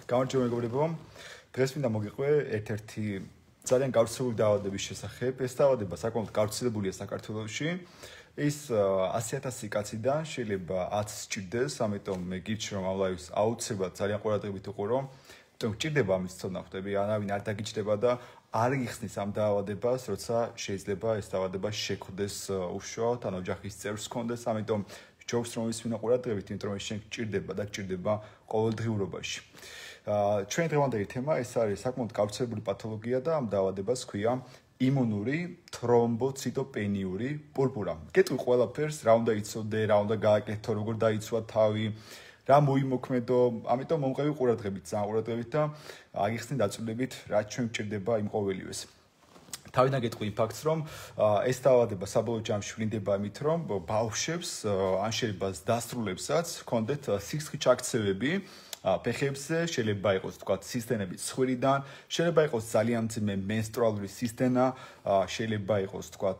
გამარჯობა მეგობრებო. დღეს მინდა მოგიყვე ერთ-ერთი ძალიან გავრცელებული დაავადების შესახებ. ეს დაავადება საკმაოდ გავრცელებულია საქართველოში. ის 100,000 კაციდან შეიძლება 10 სჭირდეს, ამიტომ მე გირჩი რომ ამ ლაივს აუცილებლად ძალიან ყურადღებით უყურო. თუმცა გჭირდება ამის ცოდნა ხვდები, არავინ არ დაგიჭდება და არ იხსნის ამ დაავადებას, როცა შეიძლება ეს დაავადება შეხვდეს უშუალოდ, ან ოჯახის წევრს ჰქონდეს, ამიტომ ჯობს რომ ის ვინა ყურადღებით, იმიტომ რომ შენ გჭირდება და გჭირდება ყოველდღიურობაში. ჩვენ დღევანდელი თემა ეს არის საკმაოდ გავრცელებული პათოლოგია და ამ დაავადებას ჰქვია იმუნური თრომბოციტოპენიური პურპურა. გეტყვი ყველაფერს, რა უნდა იცოდე, რა უნდა გააკეთო, როგორ დაიცვა თავი, რა მოიმოქმედო, ამიტომ მომყევი ყურადღებით, ძალიან ყურადღებით და აგიხსნი დაწვრილებით, რაც ჩვენ გჭირდება იმ ყოველივეს. თავიდან გეტყვი იმ ფაქტს, რომ ეს დაავადება საბოლოო ჯამში ვლინდება იმით, რომ ბავშვებს, ან შეიძლება დასრულებსაც ჰქონდეთ სისხლჩაქცევები ფეხებზე, შეიძლება იყოს თქვა სისტემები ცხვირიდან, შეიძლება იყოს ძალიან მძიმე მენსტრუალური სისტემა, შეიძლება იყოს თქვა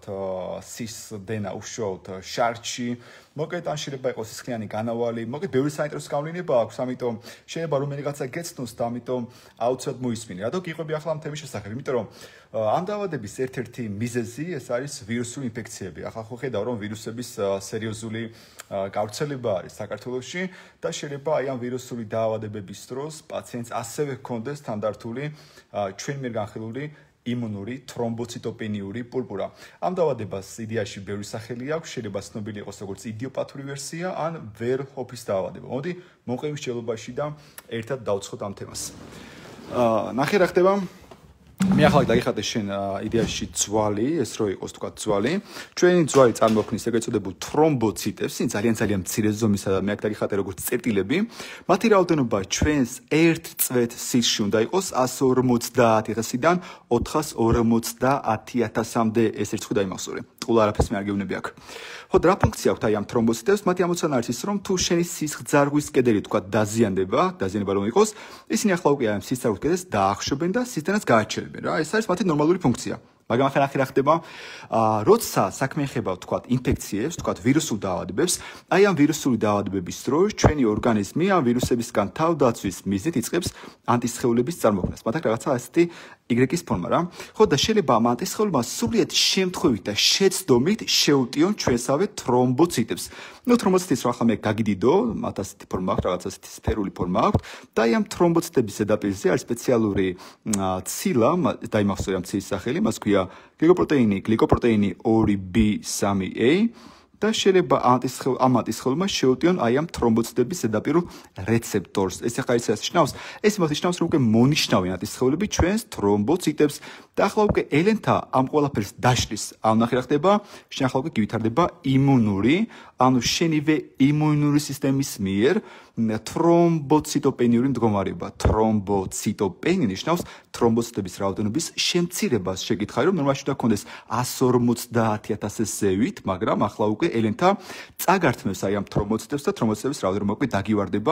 სისდენა უშუალოდ შარდში, მოკლედ ან შეიძლება იყოს სისხლიანი განავალი, მოკლედ ბევრი საინტერესო გავლინება აქვს, ამიტომ შეიძლება რომელიღაცა გეცნოს და ამიტომ აუცილებლად მოისმინე. რატო გიყვები ახლა ამ თემის შესახებ? იმიტომ რომ ამ დაავადების ერთ-ერთი მიზეზი ეს არის ვირუსული ინფექციები. ახლა ხო ხედავ რომ ვირუსების სერიოზული გავრცელება არის საქართველოში და შეიძლება აი ამ ვირუსული დაავადებების დროს პაციენტს ასევე ჰქონდეს თანდართული ჩვენ მიერ განხილული იმუნური თრომბოციტოპენიური პურპურა. ამ დაავადებას იდეაში ბევრი სახელი აქვს, შეიძლება ცნობილი იყოს როგორც იდიოპათური ვერსია ან ვერჰოფის დაავადება. მოდი მომყევი მსჯელობაში და ერთად დავცხოთ ამ თემას. ნახე რა ხდება. მე ახლა დაგიხადე შენ იდეაში ძვალი, ეს რო იყოს თქვა ძვალი. ჩვენი ძვალი წარმოქმნის ეგრეთ წოდებულ თრომბოციტებს, ძალიან მცირე ზომისა და მე აქ დაგიხადე როგორც წერტილები. მათი რაოდენობა ჩვენს ერთ წვეთ სისში უნდა იყოს 150,000-დან 450,000-მდე. ეს ერთ ხვდა იმახსოვრე. ყოლა არაფერს მე არ გეუბნები აქ. ხო, რა ფუნქცია აქვს აი ამ თრომბოციტებს? მათი ამოცანა არის ის, რომ თუ შენი სისხლძარღვის კედელი თქვა დაზიანება რომ იყოს, ისინი ახლა უკვე ამ სისხლძარღვის კედელს დაახშობენ და სისტემას გააჩერებენ რა. ეს არის მათი ნორმალური ფუნქცია. მაგრამ ახლა რა ხდება? როცა საქმე ეხება თქვა ინფექციებს, თქვა ვირუსულ დაავადებებს, აი ამ ვირუსული დაავადებების დროს ჩვენი ორგანიზმი ამ ვირუსებისგან თავდაცვის მიზნით იწყებს ანტისხეულების წარმოქმნას. მათ აქ რაღაცა ასეთი Y-ის ფორმა რა. ხო და შეიძლება ამ ანტისხეულებმა სრულიად შემთხვევით და შეცდომით შეუტიონ ჩვენსავე თრომბოციტებს. ნუ თრომბოციტებს რა ახლა მე გაგიდიდო, მათ ასეთი ფორმა აქვს, რაღაც ასეთი სფერული ფორმა აქვს და აი ამ თრომბოციტების ზედაპირზე არის სპეციალური ცილა, დაიმახსოვრე ამ ცილის სახელი, მას ქვია გლიკოპროტეინი 2B3A და შეიძლება ამ ანტისხეულმა შეუტიონ აი ამ თრომბოციტების ზედაპირულ რეცეპტორს. ეს ახლა ის ნიშნავს, ეს ნიშნავს რომ უკვე მონიშნავენ ანტისხეულები ჩვენს თრომბოციტებს და ახლა უკვე ელენთა ამ ყველაფერს დაშლის. ამ ნახე რა ხდება? შენ ახლა უკვე გივითარდება იმუნური, ანუ შენივე იმუნური სისტემის მიერ თრომბოციტოპენიური მდგომარეობა. თრომბოციტოპენი ნიშნავს თრომბოციტების რაოდენობის შემცირებას. შეგითხარი რომ ნორმალში უნდა ქონდეს 150,000-ზე ზევით, მაგრამ ახლა უკვე ელენთა წაგართმევს აი ამ თრომბოციტებს და თრომბოციტების რაოდენობა უკვე დაგივარდება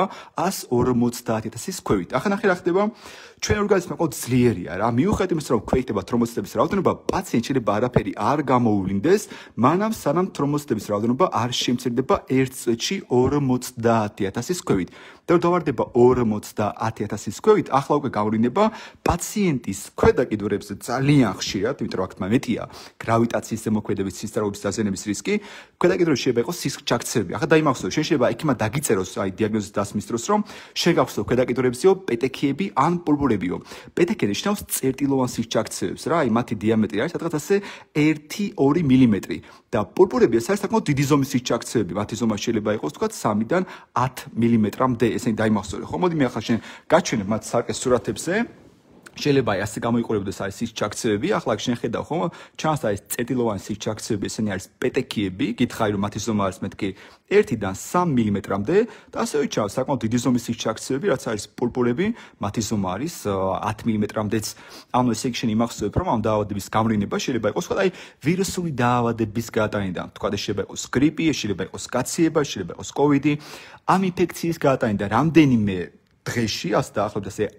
150,000-ის ქვევით. ახლა ნახე რა ხდება? ჩვენ ორგანიზმი ყო ძლიერია რა. მიუხედავად იმისა რომ ქვეითება თრომბოციტების რაოდენობა, პაციენტ შეიძლება არაფერი არ გამოუვლინდეს, მანამ სანამ თრომბოციტების რაოდენობა არ შემცირდება ერთ წუთში 50,000-ის ქვევით. და რომ დავარდება 50,000-ის ქვევით, ახლა უკვე გავვლინდება პაციენტის ქვედაკიდურებზე ძალიან ხშირად, იმიტომ რომ აქ მეტია გრავიტაციის ზემოქმედებით სისხლძარღვის დაზიანების რისკი, ქვედაკიდურებში შეიძლება იყოს სისხლჩაქცევები. ახლა დაიმახსოვრე, შენ შეიძლება იქ დაგიწეროს აი დიაგნოზის დასმის დროს, რომ შენ გაქვს ქვედაკიდურებზეო პეტექიები ან პურპურებიო. პეტექი ნიშნავს წერტილოვან სისხლჩაქცევებს რა, აი მათი დიამეტრი არის სადღაც ასე 1-2 მილიმეტრი. და პურპურები ეს არის საკმაოდ დიდი ზომის სისხლჩაქცევები, მათი ზომა შეიძლება იყოს თქვა 3-დან 10 მილიმეტრამდე. ესენი დაიმახსოვრე. ხო, მოდი მე ახლა შენ გაჩვენებ მათ სარკეს სურათებზე. შეიძლება აი ასე გამოიყურებოდეს აი სისხლჩაქცევები. ახლა შენ ხედავ ხო, ჩანს აი წერტილოვანი სისხლჩაქცევები, ესენი არის პეტექიები. გითხარი რომ მათი ზომა არის მეთქი 1-დან 3 მილიმეტრამდე და ასევე ჩანს საკმაოდ დიდი ზომის სისხლჩაქცევები, რაც არის პურპურები, მათი ზომა არის 10 მილიმეტრამდეც. ანუ ესე იგი შენ იმახსოვრებ რომ ამ დაავადების გამრავლება შეიძლება იყოს ხო აი ვირუსული დაავადების გადატანიდან. თქვა და შეიძლება იყოს გრიპი, შეიძლება იყოს კაციება, შეიძლება იყოს კოვიდი. ამ ინფექციის გადატანიდან რამდენიმე დღეში, ასე დაახლოებით ასე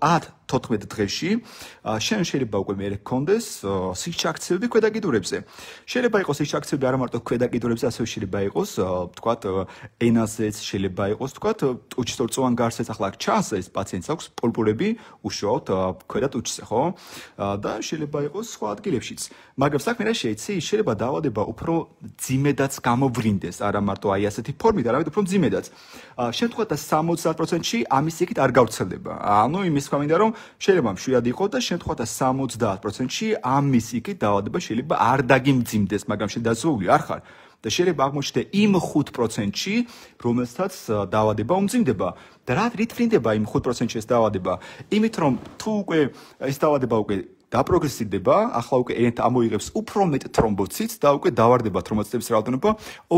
14 დღეში შენ შეიძლება უკვე მე გქონდეს სისხლჩაქცევები ქვედაკიდურებზე. შეიძლება იყოს სისხლჩაქცევები არა მარტო ქვედაკიდურებზე, ასევე შეიძლება იყოს, თქვათ, ენაზეც, შეიძლება იყოს, თქვათ, ტუჩსორწოვან გარსეც, ახლა ჩანს ეს პაციენტს აქვს პურპურები უშუალოდ ქვედა ტუჩზე, ხო? და შეიძლება იყოს სხვა ადგილებშიც. მაგრამ საქმე რა შეიცი, შეიძლება დაავადება უფრო ძიმედაც გამოვლინდეს, არა მარტო აი ასეთი ფორმით, არამედ უფრო ძიმედაც. შემთხვევათა 70%-ში ამის იქით არ გავრცელდება. ანუ იმის თქვა მინდა რომ შეიძლება მშვიდად იყოს და შემთხვევათა 70%-ში ამის იქით დაავადება შეიძლება არ დაგიმძიმდეს, მაგრამ შენ დაზოული არ ხარ. და შეიძლება აღმოჩნდე იმ 5%-ში, რომელსაც დაავადება უმძიმდება. და რა თვლინდება იმ 5%-ში ეს დაავადება? იმით რომ თუ უკვე ეს დაავადება უკვე დაპროგრესირდება, ახლა უკვე ენთ ამოიღებს უფრო მეტ თრომბოციტს და უკვე დავარდება თრომბოციტების რაოდენობა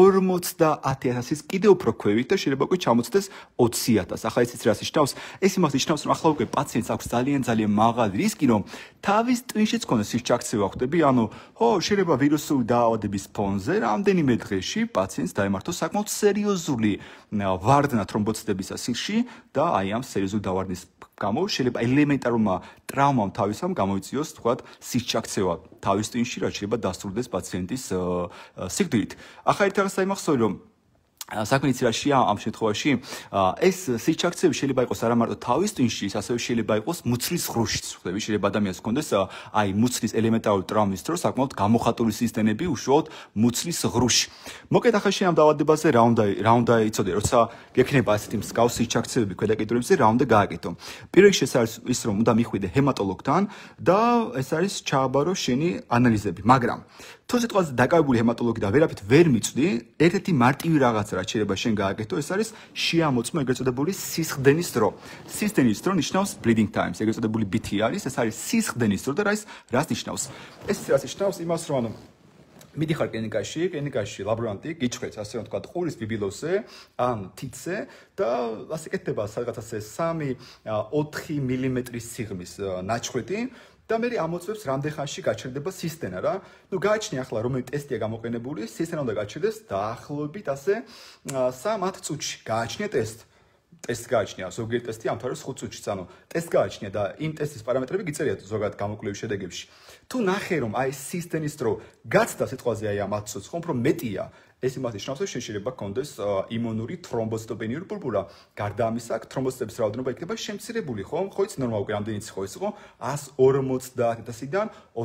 50,000-ის კიდევ უფრო ქვევით და შეიძლება უკვე ჩამოწდეს 20,000. ახლა ეს რას ნიშნავს? ეს იმას ნიშნავს, რომ ახლა უკვე პაციენტს აქვს ძალიან მაღალი რისკი, რომ თავის ტვინშიც ქონდეს სისხლჩაქცევა ხვდები, ანუ ხო, შეიძლება ვირუსული დაავადების ფონზე რამდენიმე დღეში პაციენტს დაემართოს საკმაოდ სერიოზული ვარდნა თრომბოციტებისა სისხლში და აი ამ სერიოზული დავარდნის გამო შეიძლება ელემენტარულმა ტრავმამ თავისამ გამოიწვიოს, თქვათ, სისხლჩაქცევა თავის ტვინში, რაც შეიძლება დასრულდეს პაციენტის სიკვდილით. ახლა ერთ რაღაცა იმახსოვრი, რომ საქმე იცი რაშია ამ შემთხვევაში ეს სისხლჩაქცევები შეიძლება იყოს არა მარტო თავის ტვინში, ასევე შეიძლება იყოს მუცლის ღრუშიც. ხვდები, შეიძლება ადამიანს ჰქონდეს აი მუცლის ელემენტარული ტრავმის დროს საკმაოდ გამოხატული სისტემები უშუალოდ მუცლის ღრუში. მოკეთ ახლა შენ ამ დაავადებაზე რა უნდა იცოდე, როცა გექნება ასეთი მსგავსი სისხლჩაქცევები ქვედაკიდურებზე, რა უნდა გააკეთო. პირველ რიგში ეს არის ის, რომ უნდა მიხვიდე ჰემატოლოგთან და ეს არის ჩააბარო შენი ანალიზები, მაგრამ თუ სიტყვაზე დაკავებული ჰემატოლოგი და ვერაფრით ვერ მიწვდი, ერთ-ერთი მარტივი რაღაცა რაც შეიძლება შენ გააკეთო, ეს არის შეამოწმო ეგრეთ წოდებული სისხლდენის დრო. სისხლდენის დრო ნიშნავს bleeding times, ეგრეთ წოდებული BT არის, ეს არის სისხლდენის დრო და რას ნიშნავს? ეს რას ნიშნავს? იმას, რომ ანუ მიდიხარ კლინიკაში ლაბორანტი გიჩხერს ასე რომ თქვა ყურის ბიბილოზე ან თითზე და ასე კეთდება სადღაც 3-4 მმ-ის სიღრმის ნაჩვეთი და მე ამოწევს რამდენ ხანში გაჩერდება სისტენა რა. ნუ გააჩნია ახლა რომელი ტესტია გამოყენებული, სისტენა უნდა გაჩერდეს დაახლოებით ასე 3-10 წუთში. გააჩნია ტესტი გააჩნია, ზოგიერთი ტესტი ამ თვარებს 5 წუთში, ანუ ტესტი გააჩნია და იმ ტესტის პარამეტრები გიწერია ზოგადად გამოკვლევის შედეგებში. თუ ნახე რომ აი სისტენის დრო გაცდა სიტყვაზე აი ამ 10 წუთს, ხომ უფრო მეტია, ეს იმას ნიშნავს, რომ შეიძლება გქონდეს იმუნური თრომბოციტოპენიური პურპურა. გარდა ამისა, თრომბოციტების რაოდენობა იქნება შემცირებული, ხო? ხო იცი ნორმალურად რამდენიც ხო ის იყო? 150,000-დან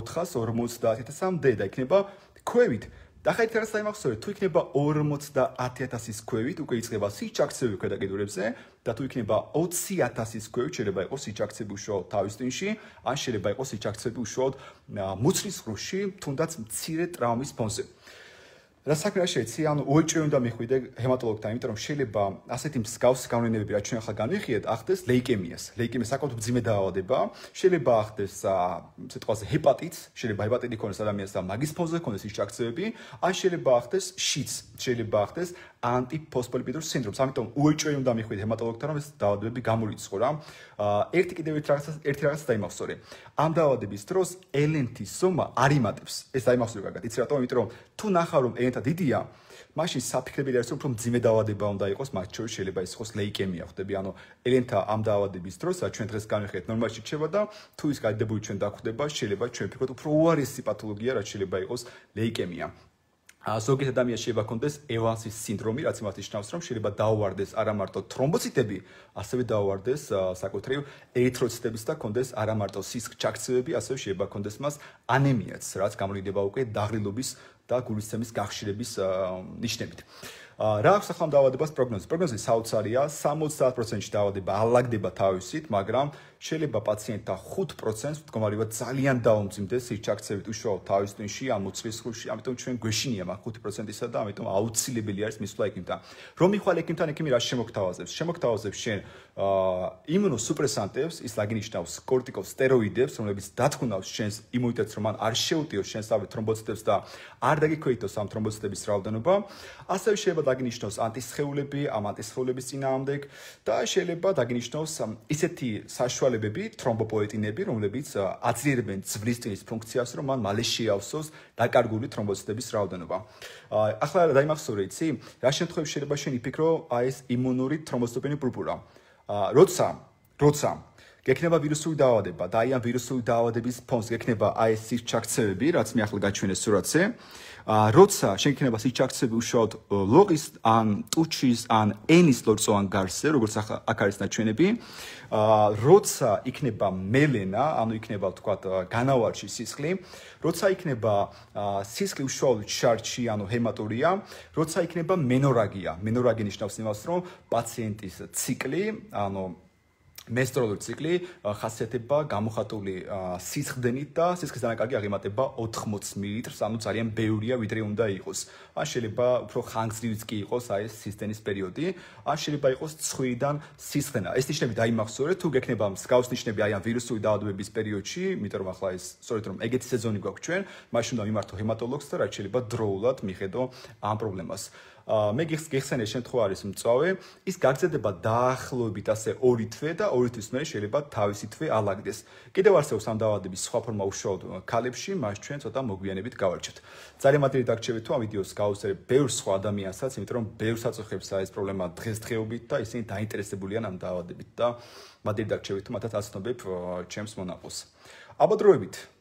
450,000-მდე და იქნება ქვევით. და ხა ერთ რაღაც დაიმახსოვრე, თუ იქნება 50,000-ის ქვევით, უკვე იწყება სისხლჩაქცევები ქვედაკიდურებზე და თუ იქნება 20,000-ის ქვევით, შეიძლება იყოს სისხლჩაქცევები უშუალოდ თავის ტვინში, ან შეიძლება იყოს სისხლჩაქცევები უშუალოდ მუცლის ღრუში, თუნდაც მცირე ტრავმის ფონზე. რა საქმე რა შეიცი, ანუ უეჭვი უნდა მიხვიდე ჰემატოლოგთან, იმიტომ რომ შეიძლება ასეთი მსგავსი განვლენებები, რაც ჩვენ ახლა განვიხილეთ, ახდეს ლეიკემიას. ლეიკემია საკმაოდ მძიმე დაავადება, შეიძლება ახდეს სიტყვაზე ჰეპატიტს, შეიძლება ჰეპატიტი ქონდეს ადამიანს და მაგის ფონზე ქონდეს სისხლჩაქცევები, ან შეიძლება ახდეს შიც, შეიძლება ახდეს ანტიფოსფოლიპიდურ სინდრომს. ამიტომ უეჭვი უნდა მიხვიდე ჰემატოლოგთან, რომ ეს დაავადებები გამორიცხო რა. ერთი რაღაცა დაიმახსოვრე. ამ დაავადების დროს ელენთის ზომა არ იმატებს. ეს დაიმახსოვრე კარგად. იცი რატომ? იმიტომ რომ თუ ნახავ რომ ელენთა დიდია, მაშინ საფიქრებელი არის, რომ უფრო მძიმე დაავადება უნდა იყოს, მათ შორის შეიძლება ის იყოს ლეიკემია, ხვდები? ანუ ელენთა ამ დაავადების დროს, რაც ჩვენ დღეს განვიხილეთ, ნორმალში რჩება და თუ ის გადადებული ჩვენ დაგვხვდება, შეიძლება ჩვენ ვფიქროთ უფრო უარესი პათოლოგია, რაც შეიძლება იყოს ლეიკემია. ზოგიერთ ადამიანს შეიძლება ჰქონდეს ევანსის სინდრომი, რაც იმას ნიშნავს, რომ შეიძლება დაუვარდეს არა მარტო თრომბოციტები, ასევე დაუვარდეს საკუთრივ ერითროციტებიც და ჰქონდეს არა მარტო სისხლჩაქცევები, ასევე შეიძლება ჰქონდეს მას ანემიაც, რაც გამოვლინდება უკვე დაღრილობის და გულისცემის გახშირების ნიშნებით. რა აქვს ახლა დაავადებას პროგნოზი? პროგნოზი საოცარია, 70%-ში დაავადება ალაგდება თავისით, მაგრამ შეიძლება პაციენტთა 5%-ს მდგომარეობა ძალიან დაუმძიმდეს სისხლჩაქცევით უშუალოდ თავის ტვინში, ამ მუცლის ღრუში, ამიტომ ჩვენ გვეშინია მაგ 5%-ისა და ამიტომ აუცილებელი არის მისვლა ექიმთან. რომ მიხვალ ექიმთან, ექიმი რა შემოგთავაზებს? შემოგთავაზებს შენ იმუნოსუპრესანტებს, ის ლაგინიშნავს კორტიკოსტეროიდებს, რომლებიც დათქუნავს შენს იმუნიტეტს, რომ მან არ შეუტიოს შენსავე თრომბოციტებს და არ დაგიქვეითოს ამ თრომბოციტების რაოდენობა. ასევე შეიძლება დაგინიშნოს ანტისხეულები, ამ ანტისხეულების წინააღმდეგ და შეიძლება დაგინიშნოს ისეთი საშუალებები, თრომბოპოეტინები, რომლებიც აძლიერებენ ძვლის ტვინის ფუნქციას, რომ მან მალე შეავსოს დაკარგული თრომბოციტების რაოდენობა. ახლა დაიმახსოვრე, იცი, რა შემთხვევაში შეიძლება შენ იფიქრო, აი ეს იმუნური თრომბოციტოპენიური პურპურა. როცა გექნება ვირუსული დაავადება და აი ამ ვირუსული დაავადების ფონს გექნება აი ეს სისხლჩაქცევები, რაც მე ახლა გაჩვენე სურათზე. როცა შენ გექნება სისხლჩაქცევები უშუალოდ ლოყის ან ტუჩის ან ენის ლორწოვან გარსზე, როგორც აქ არის ნაჩვენები, როცა იქნება მელენა, ანუ იქნება ვთქვათ განავარში სისხლი, როცა იქნება სისხლი უშუალოდ შარჩი, ანუ ჰემატურია, როცა იქნება მენორაგია. მენორაგია ნიშნავს იმას, რომ პაციენტის ციკლი, ანუ menstrual ციკლი ხასიათდება გამოხატული სისხლდენით და სისხლის დანაკარგი აღემატება 80 მილilitrს, ანუ ძალიან ბევრია, ვიდრე უნდა იყოს. ან შეიძლება უფრო ხანგრძლივიც კი იყოს აი ეს სისხლდენის პერიოდი, ან შეიძლება იყოს ცხვირიდან სისხლდენა. ეს ნიშნები დაიმახსოვრეთ, თუ გექნება მსგავს ნიშნები აი ამ ვირუსული დაავადებების პერიოდში, იმიტომ რომ ახლა ეს სწორედ რომ ეგეთი სეზონი გვაქვს ჩვენ, მაშინ უნდა მიმართო ჰემატოლოგს და რაც შეიძლება დროულად მიხედო ამ პრობლემას. მე გიხსენე შემთხვევა არის მწვავე, ის გაგრძელდება დაახლოებით ასე 2 თვე და 2 თვის მერე შეიძლება თავისი თვე ალაგდეს. კიდევ არსებობს ამ დაავადების სხვა ფორმა უშუალოდ ქალებში, მას ჩვენ ცოტა მოგვიანებით გავარჩევთ. ძალიან მადლობთ დაგჭირებით თუ ამ ვიდეოს გავუსწრებ ბევრ სხვა ადამიანსაც, იმიტომ რომ ბევრს აწუხებს ეს პრობლემა დღესდღეობით და ისინი დაინტერესებულიან ამ დაავადებით და მადლობთ დაგჭირებით თუ მათაც აცნობებ ჩემს მონაყოლს. აბადროებით